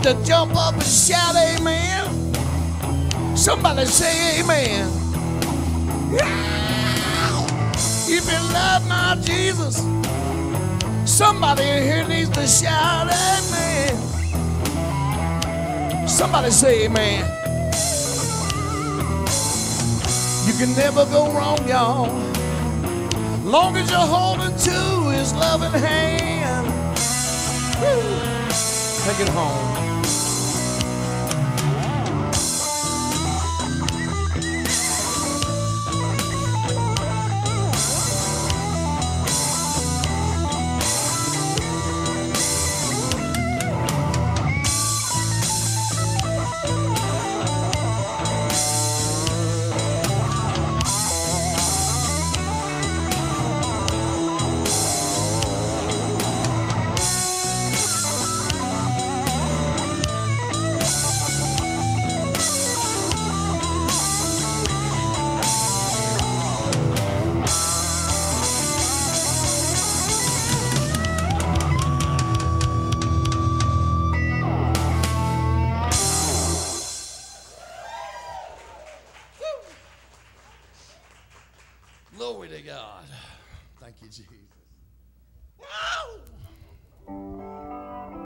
to jump up and shout amen? Somebody say amen. If you love my Jesus, somebody in here needs to shout amen. Somebody say amen. You can never go wrong, y'all, long as you're holding to his loving hand. Woo. Take it home. Glory to God. Thank you, Jesus.